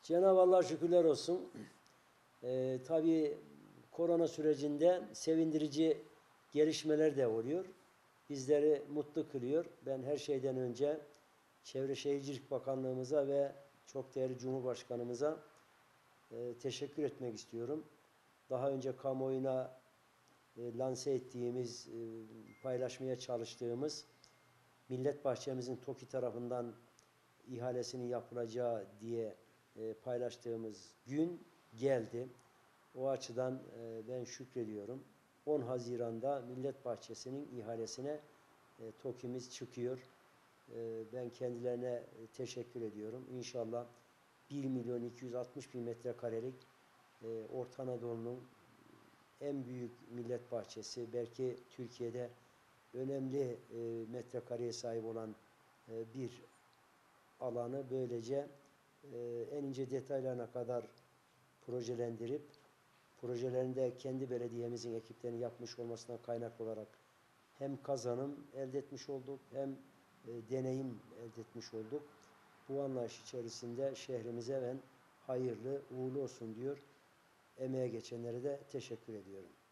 Cenab-ı Allah şükürler olsun. Tabii korona sürecinde sevindirici gelişmeler de oluyor. Bizleri mutlu kılıyor. Ben her şeyden önce Çevre Şehircilik Bakanlığımıza ve çok değerli Cumhurbaşkanımıza teşekkür etmek istiyorum. Daha önce kamuoyuna lanse ettiğimiz, paylaşmaya çalıştığımız millet bahçemizin TOKİ tarafından ihalesinin yapılacağı diye paylaştığımız gün geldi. O açıdan ben şükrediyorum. 10 Haziran'da Millet Bahçesi'nin ihalesine TOKİ'miz çıkıyor. Ben kendilerine teşekkür ediyorum. İnşallah 1.260.000 metrekarelik Orta Anadolu'nun en büyük millet bahçesi, belki Türkiye'de önemli metrekareye sahip olan bir alanı böylece en ince detaylarına kadar projelendirip projelerinde kendi belediyemizin ekiplerinin yapmış olmasından kaynaklı olarak hem kazanım elde etmiş olduk hem deneyim elde etmiş olduk. Bu anlayış içerisinde şehrimize ben hayırlı uğurlu olsun diyor. Emeğe geçenlere de teşekkür ediyorum.